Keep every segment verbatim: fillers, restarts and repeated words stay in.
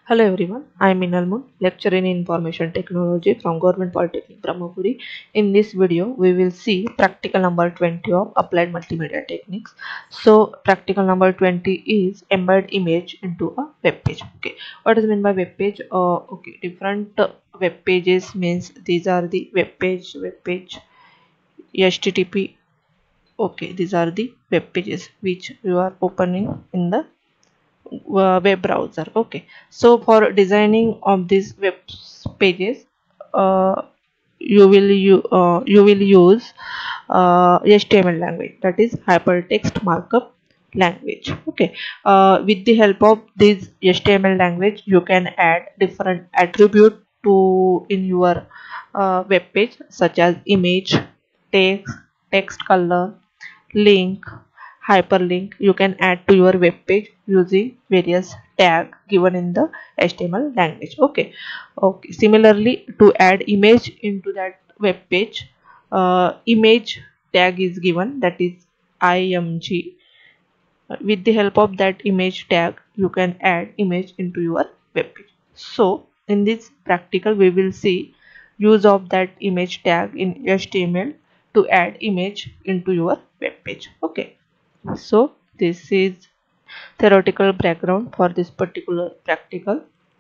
Hello everyone, I am Minal Moon, lecturer in Information Technology from Government Polytechnic Brahmapuri. In this video, we will see practical number twenty of Applied Multimedia Techniques. So, practical number twenty is embed image into a web page. Okay, what does it mean by web page? Uh, okay, different uh, web pages means these are the web page, web page, H T T P. Okay, these are the web pages which you are opening in the uh, web browser. Okay, so for designing of these web pages, uh, you will you uh, you will use uh, H T M L language, that is hypertext markup language. Okay, uh, with the help of this H T M L language, you can add different attribute to in your uh, web page, such as image, text, text color, link, hyperlink. You can add to your web page using various tag given in the H T M L language. Okay, okay. Similarly, to add image into that web page, uh, image tag is given, that is img. With the help of that image tag, you can add image into your web page. So in this practical, we will see use of that image tag in H T M L to add image into your web page. Okay, so this is theoretical background for this particular practical.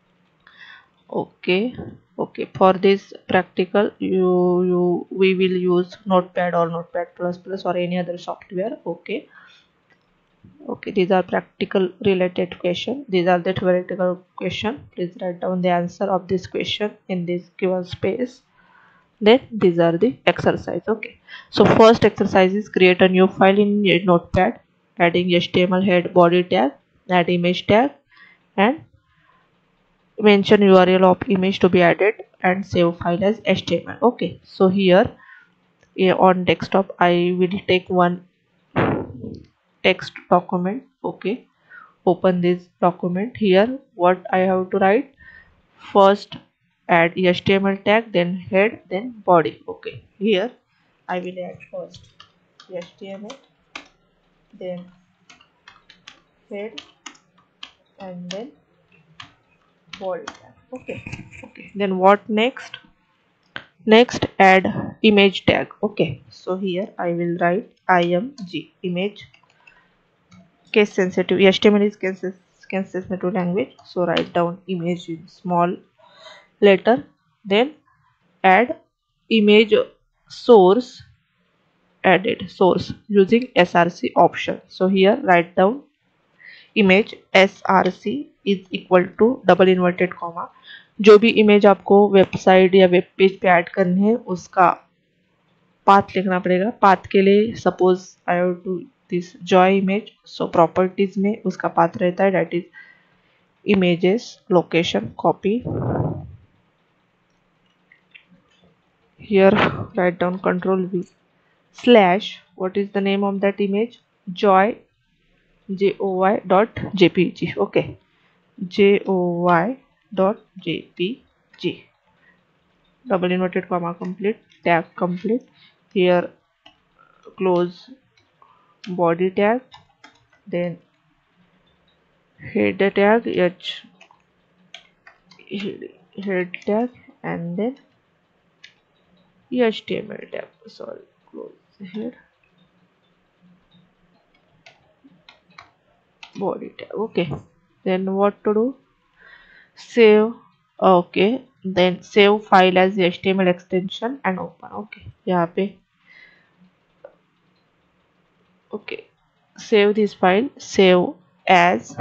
Okay, okay, for this practical, you you we will use Notepad or Notepad plus plus or any other software. Okay, okay, these are practical related question. These are the theoretical question. Please write down the answer of this question in this given space. Then these are the exercise. Okay, so first exercise is create a new file in a Notepad, adding H T M L head body tag, add image tag, and mention U R L of image to be added, and save file as H T M L. Okay, so here on desktop I will take one text document. Okay, open this document. Here what I have to write: first add H T M L tag, then head, then body. Okay, here I will add first H T M L, then head, and then body tag. Okay, okay, then what next? Next add image tag. Okay, so here I will write img image, case sensitive. H T M L is case, case sensitive language, so write down image in small letter, then add image source, added source using src option. So here write down image src is equal to double inverted comma, जो भी image आपको website या web page पे add करनी है उसका path लिखना पड़ेगा. पाथ के लिए suppose I have to this joy image, so properties में उसका पाथ रहता है, that is images location copy. Here write down control V slash, what is the name of that image? Joy, J O Y dot J P G. Okay, J O Y dot J P G, double inverted comma complete, tag complete. Here close body tag, then head tag, H head tag, and then H T M L tag. Sorry, close here, body tag. Okay, then what to do? Save. Okay, then save file as H T M L extension and open. Okay, यहाँ पे okay, save this file, save as.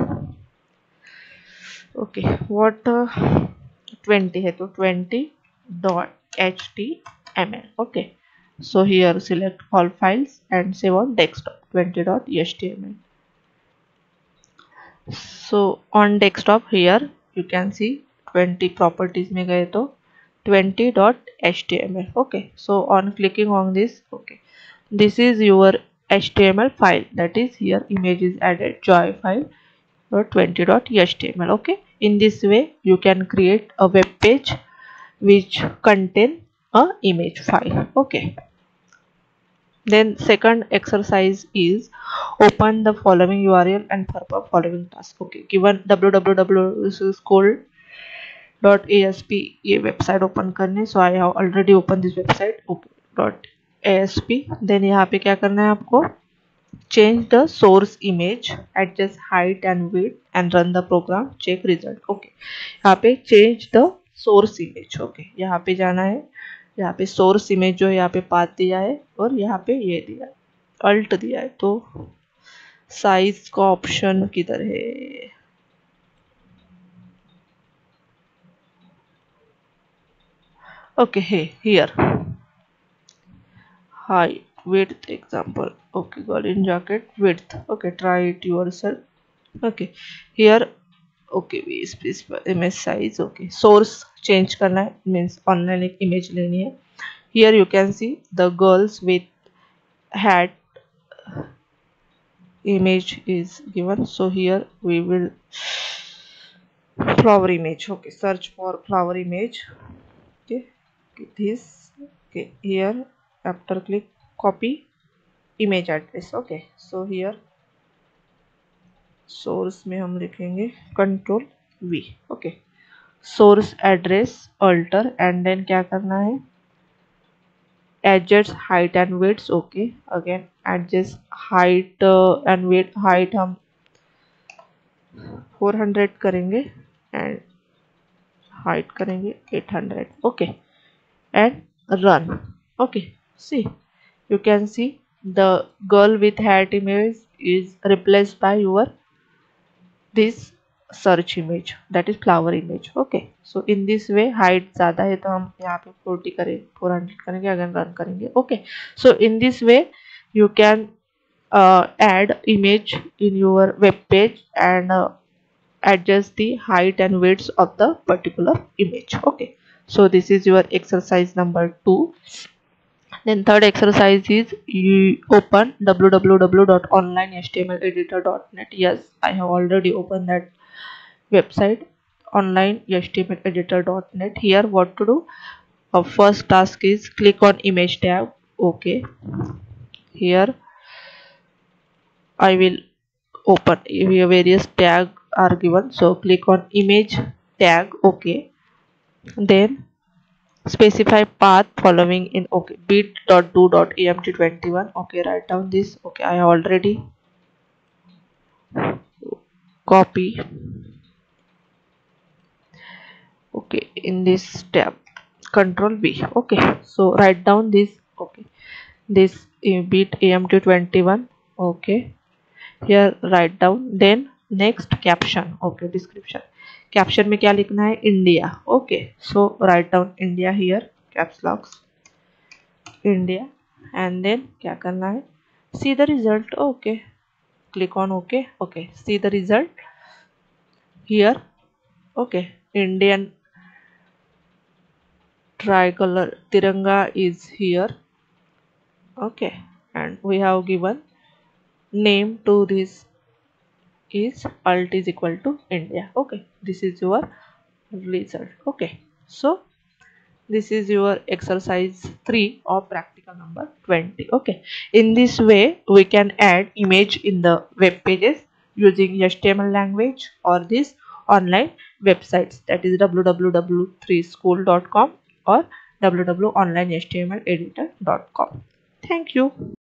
Okay, what uh, twenty है तो twenty dot html. Okay, so here select all files and save on desktop twenty dot html. So on desktop here you can see twenty properties में गए तो twenty dot html. Okay, so on clicking on this, okay, this is your H T M L file, that is here image is added, joy file twenty dot html. Okay, in this way you can create a web page which contain a image file. Okay, then second exercise is open the following U R L and perform following task. Okay, given www, this is called dot A S P ये website open करनी, so I have already open this website dot A S P. Then यहाँ पे क्या करना है आपको, change the source image, adjust height and width and run the program, check result। Okay यहाँ पे change the source image। Okay यहाँ पे जाना है, यहाँ पे source image जो है यहाँ पे पाथ दिया है और यहाँ पे ये दिया है अल्ट दिया है, तो साइज का ऑप्शन किधर है, ओके है here, height width example, okay golden jacket width, okay try it yourself, okay here, okay we specify image size, okay source change करना है, means online एक image लेनी है। here you can see the girls with hat image is given, so here we will flower image, okay search for flower image, okay this, okay here after click copy image address, okay so here source में हम लिखेंगे control V, okay source address alter and then क्या करना है, adjust height and width, okay again adjust height and width, height हम four hundred करेंगे and height करेंगे eight hundred, okay and run, okay see you can see the girl with hat image is replaced by your this search image, that is flower image, okay so in this way height ज़्यादा है तो हम यहाँ पे forty करें, four hundred करेंगे, again run करेंगे, okay so in this way you can uh, add image in your web page and uh, adjust the height and width of the particular image, okay so this is your exercise number two. Then third exercise is you open w w w dot online h t m l editor dot net. Yes, I have already opened that website, online h t m l editor dot net. Here what to do, our first task is click on image tab, okay here I will open, here various tag are given, so click on image tag, okay then specify path following in, okay bit dot do dot e m t twenty-one, okay write down this, okay I already copy, okay in this tab control V, okay so write down this, okay this uh, bit A M T twenty-one, okay here write down, then next caption, okay description, caption में क्या लिखना है, India, okay so write down India here caps locks India and then क्या करना है, see the result, okay click on okay, okay see the result here, okay Indian tricolor tiranga is here, okay and we have given name to this is alt is equal to India, okay this is your result, okay so this is your exercise three of practical number twenty, okay in this way we can add image in the web pages using H T M L language or this online websites, that is w w w dot three school dot com or w w w dot online h t m l editor dot com. Thank you.